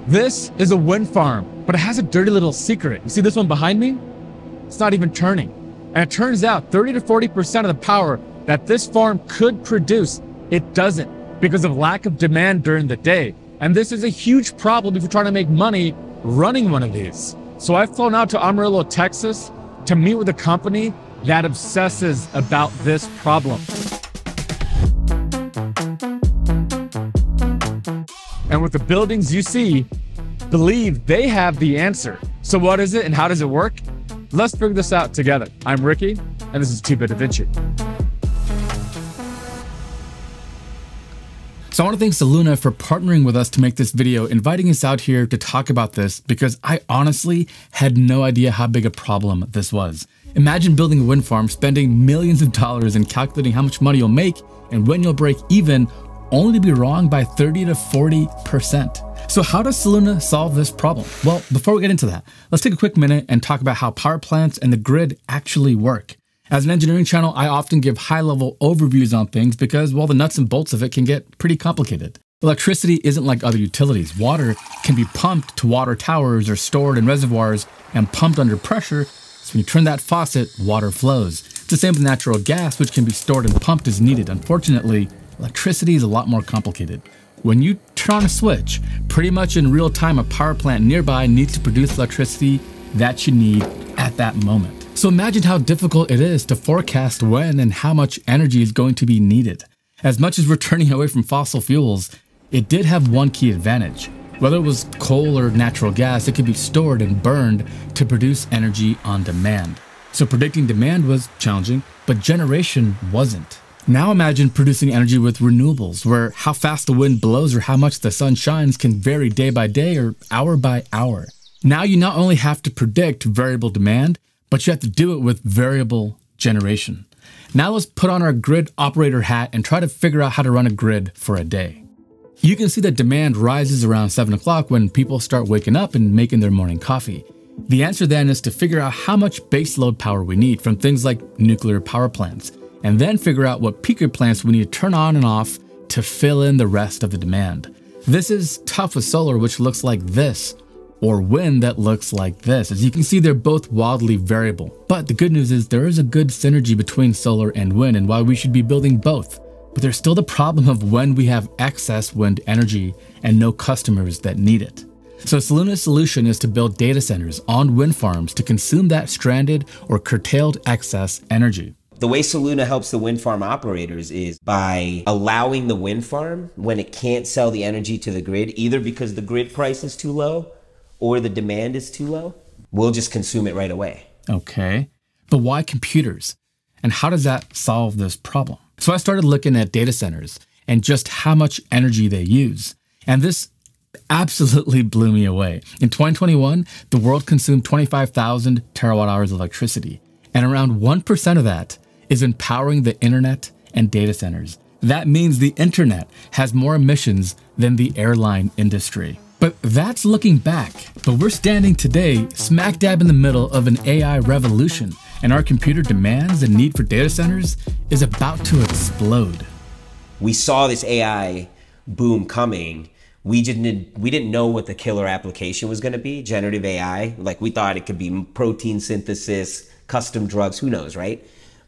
This is a wind farm, but it has a dirty little secret. You see this one behind me? It's not even turning. And it turns out 30 to 40% of the power that this farm could produce, it doesn't because of lack of demand during the day. And this is a huge problem if you're trying to make money running one of these. So I've flown out to Amarillo, Texas to meet with a company that obsesses about this problem. And with the buildings you see, believe they have the answer. So what is it and how does it work? Let's figure this out together. I'm Ricky, and this is 2-Bit Vinci. So I want to thank Soluna for partnering with us to make this video, inviting us out here to talk about this because I honestly had no idea how big a problem this was. Imagine building a wind farm, spending millions of dollars and calculating how much money you'll make and when you'll break even, only to be wrong by 30 to 40%. So how does Soluna solve this problem? Well, before we get into that, let's take a quick minute and talk about how power plants and the grid actually work. As an engineering channel, I often give high-level overviews on things because, well, the nuts and bolts of it can get pretty complicated. Electricity isn't like other utilities. Water can be pumped to water towers or stored in reservoirs and pumped under pressure. So when you turn that faucet, water flows. It's the same with natural gas, which can be stored and pumped as needed. Unfortunately, electricity is a lot more complicated. When you turn on a switch, pretty much in real time, a power plant nearby needs to produce electricity that you need at that moment. So imagine how difficult it is to forecast when and how much energy is going to be needed. As much as we're turning away from fossil fuels, it did have one key advantage. Whether it was coal or natural gas, it could be stored and burned to produce energy on demand. So predicting demand was challenging, but generation wasn't. Now imagine producing energy with renewables, where how fast the wind blows or how much the sun shines can vary day by day or hour by hour. Now you not only have to predict variable demand, but you have to do it with variable generation. Now let's put on our grid operator hat and try to figure out how to run a grid for a day. You can see that demand rises around 7 o'clock when people start waking up and making their morning coffee. The answer then is to figure out how much baseload power we need from things like nuclear power plants, and then figure out what peaker plants we need to turn on and off to fill in the rest of the demand. This is tough with solar, which looks like this, or wind that looks like this. As you can see, they're both wildly variable. But the good news is there is a good synergy between solar and wind and why we should be building both. But there's still the problem of when we have excess wind energy and no customers that need it. So Soluna's solution is to build data centers on wind farms to consume that stranded or curtailed excess energy. The way Soluna helps the wind farm operators is by allowing the wind farm, when it can't sell the energy to the grid, either because the grid price is too low or the demand is too low, we'll just consume it right away. Okay, but why computers? And how does that solve this problem? So I started looking at data centers and just how much energy they use. And this absolutely blew me away. In 2021, the world consumed 25,000 terawatt hours of electricity. And around 1% of that is in powering the internet and data centers. That means the internet has more emissions than the airline industry. But that's looking back. But we're standing today smack dab in the middle of an AI revolution, and our computer demands and need for data centers is about to explode. We saw this AI boom coming. We didn't know what the killer application was going to be, generative AI. Like, we thought it could be protein synthesis, custom drugs, who knows, right?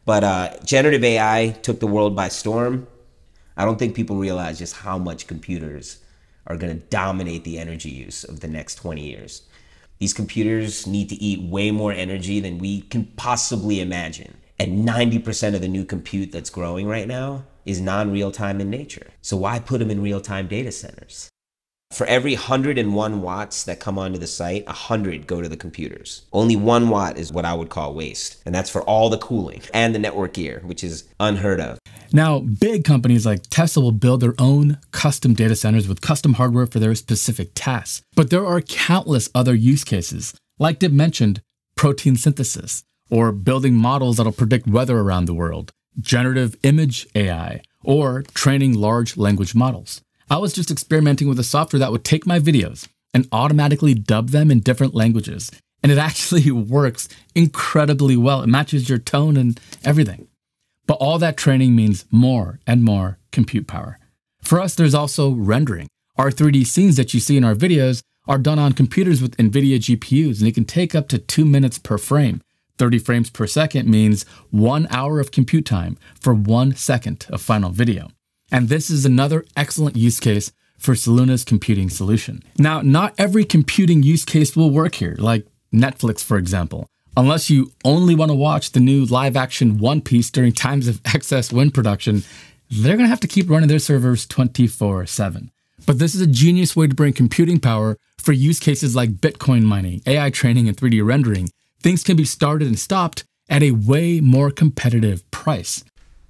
But generative AI took the world by storm. I don't think people realize just how much computers are going to dominate the energy use of the next 20 years. These computers need to eat way more energy than we can possibly imagine. And 90% of the new compute that's growing right now is non-real-time in nature. So why put them in real-time data centers? For every 101 watts that come onto the site, 100 go to the computers. Only 1 watt is what I would call waste. And that's for all the cooling and the network gear, which is unheard of. Now, big companies like Tesla will build their own custom data centers with custom hardware for their specific tasks. But there are countless other use cases, like Dib mentioned, protein synthesis, or building models that'll predict weather around the world, generative image AI, or training large language models. I was just experimenting with a software that would take my videos and automatically dub them in different languages. And it actually works incredibly well. It matches your tone and everything. But all that training means more and more compute power. For us, there's also rendering. Our 3D scenes that you see in our videos are done on computers with NVIDIA GPUs, and it can take up to 2 minutes per frame. 30 frames per second means 1 hour of compute time for 1 second of final video. And this is another excellent use case for Soluna's computing solution. Now, not every computing use case will work here, like Netflix, for example. Unless you only want to watch the new live-action One Piece during times of excess wind production, they're going to have to keep running their servers 24/7. But this is a genius way to bring computing power for use cases like Bitcoin mining, AI training, and 3D rendering. Things can be started and stopped at a way more competitive price.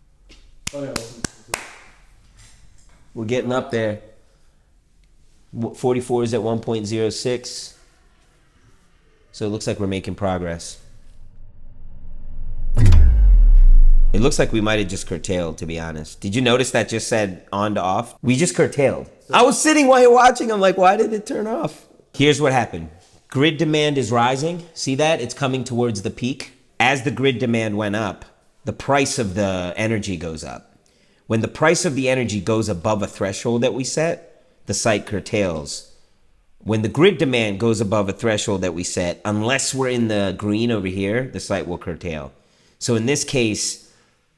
We're getting up there. 44 is at 1.06. So it looks like we're making progress. It looks like we might have just curtailed, to be honest. Did you notice that just said on to off? We just curtailed. I was sitting while you're watching. I'm like, why did it turn off? Here's what happened. Grid demand is rising. See that? It's coming towards the peak. As the grid demand went up, the price of the energy goes up. When the price of the energy goes above a threshold that we set, the site curtails. When the grid demand goes above a threshold that we set, unless we're in the green over here, the site will curtail. So in this case,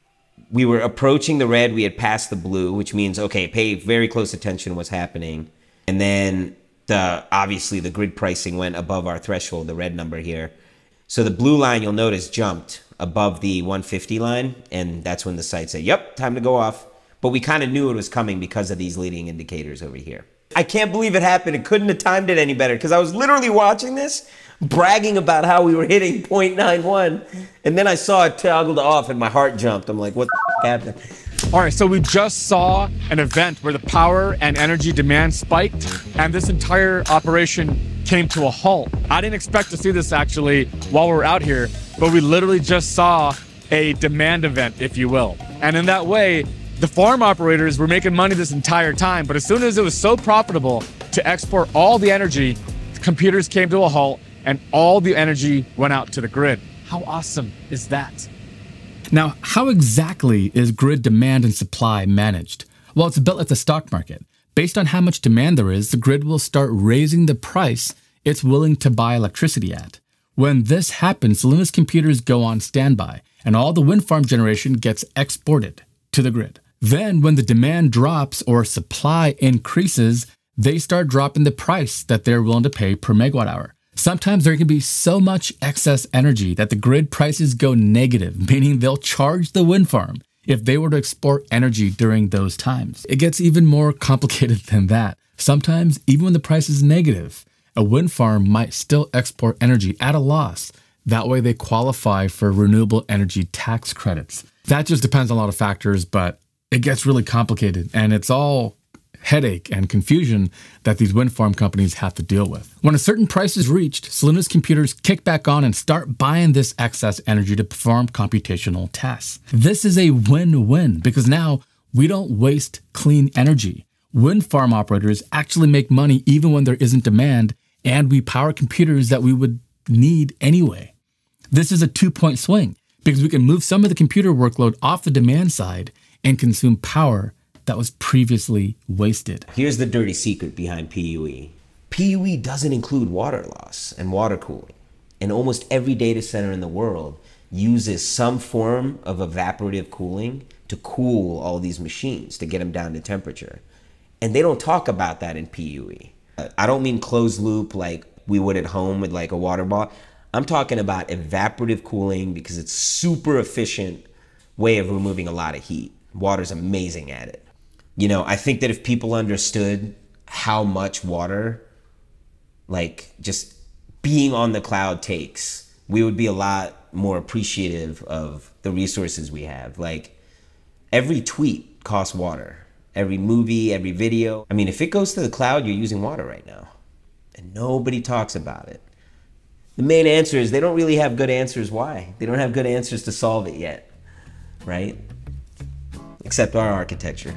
we were approaching the red, we had passed the blue, which means, okay, pay very close attention to what's happening. And then obviously the grid pricing went above our threshold, the red number here. So the blue line, you'll notice, jumped above the 150 line, and that's when the site said, yep, time to go off. But we kind of knew it was coming because of these leading indicators over here. I can't believe it happened. It couldn't have timed it any better because I was literally watching this, bragging about how we were hitting 0.91, and then I saw it toggled off and my heart jumped. I'm like, what the happened? All right, so we just saw an event where the power and energy demand spiked, and this entire operation came to a halt. I didn't expect to see this actually while we're out here, but we literally just saw a demand event, if you will. And in that way, the farm operators were making money this entire time, but as soon as it was so profitable to export all the energy, computers came to a halt and all the energy went out to the grid. How awesome is that? Now, how exactly is grid demand and supply managed? Well, it's built like the stock market. Based on how much demand there is, the grid will start raising the price it's willing to buy electricity at. When this happens, Soluna's computers go on standby, and all the wind farm generation gets exported to the grid. Then, when the demand drops or supply increases, they start dropping the price that they're willing to pay per megawatt hour. Sometimes there can be so much excess energy that the grid prices go negative, meaning they'll charge the wind farm if they were to export energy during those times. It gets even more complicated than that. Sometimes, even when the price is negative, a wind farm might still export energy at a loss. That way they qualify for renewable energy tax credits. That just depends on a lot of factors, but it gets really complicated, and it's all headache and confusion that these wind farm companies have to deal with. When a certain price is reached, Soluna's computers kick back on and start buying this excess energy to perform computational tasks. This is a win-win because now we don't waste clean energy. Wind farm operators actually make money even when there isn't demand, and we power computers that we would need anyway. This is a two-point swing because we can move some of the computer workload off the demand side and consume power that was previously wasted. Here's the dirty secret behind PUE. PUE doesn't include water loss and water cooling. And almost every data center in the world uses some form of evaporative cooling to cool all these machines, to get them down to temperature. And they don't talk about that in PUE. I don't mean closed loop like we would at home with like a water bottle. I'm talking about evaporative cooling because it's super efficient way of removing a lot of heat. Water's amazing at it. You know, I think that if people understood how much water, like just being on the cloud takes, we would be a lot more appreciative of the resources we have. Like every tweet costs water, every movie, every video. I mean, if it goes to the cloud, you're using water right now and nobody talks about it. The main answer is they don't really have good answers why. They don't have good answers to solve it yet, right? Except our architecture.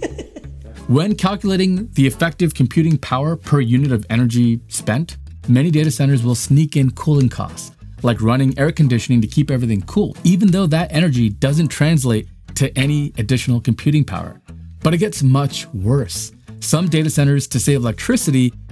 When calculating the effective computing power per unit of energy spent, many data centers will sneak in cooling costs, like running air conditioning to keep everything cool, even though that energy doesn't translate to any additional computing power. But it gets much worse. Some data centers, to save electricity,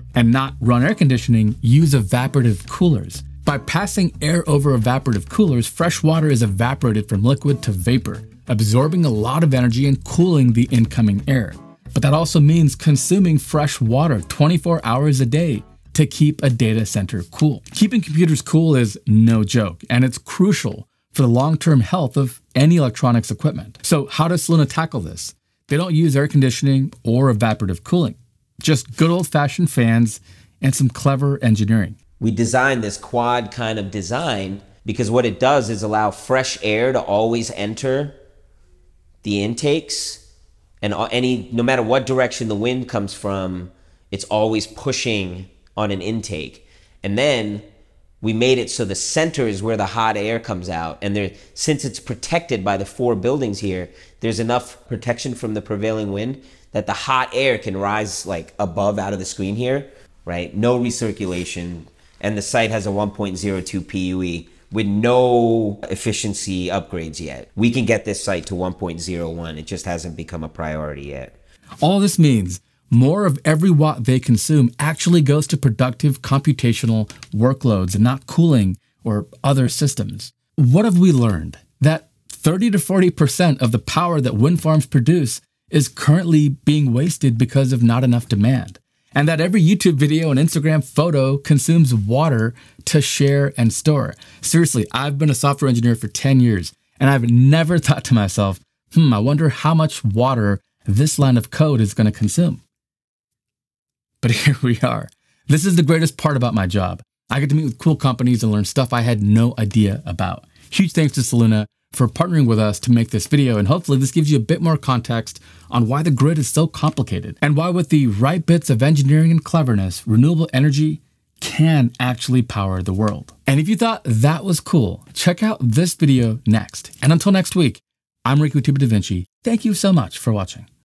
and not run air conditioning, use evaporative coolers. By passing air over evaporative coolers, fresh water is evaporated from liquid to vapor, absorbing a lot of energy and cooling the incoming air. But that also means consuming fresh water 24 hours a day to keep a data center cool. Keeping computers cool is no joke, and it's crucial for the long-term health of any electronics equipment. So how does Soluna tackle this? They don't use air conditioning or evaporative cooling, just good old-fashioned fans and some clever engineering. We designed this quad kind of design because what it does is allow fresh air to always enter the intakes, and no matter what direction the wind comes from, it's always pushing on an intake. And then we made it so the center is where the hot air comes out. And since it's protected by the 4 buildings here, there's enough protection from the prevailing wind that the hot air can rise like above out of the screen here, right? No recirculation. And the site has a 1.02 PUE with no efficiency upgrades yet. We can get this site to 1.01. It just hasn't become a priority yet. All this means more of every watt they consume actually goes to productive computational workloads and not cooling or other systems. What have we learned? That 30 to 40% of the power that wind farms produce is currently being wasted because of not enough demand. And that every YouTube video and Instagram photo consumes water to share and store. Seriously, I've been a software engineer for 10 years, and I've never thought to myself, I wonder how much water this line of code is going to consume. But here we are. This is the greatest part about my job. I get to meet with cool companies and learn stuff I had no idea about. Huge thanks to Soluna for partnering with us to make this video, and hopefully this gives you a bit more context on why the grid is so complicated and why with the right bits of engineering and cleverness, renewable energy can actually power the world. And if you thought that was cool, check out this video next. And until next week, I'm Riku with Vinci. Thank you so much for watching.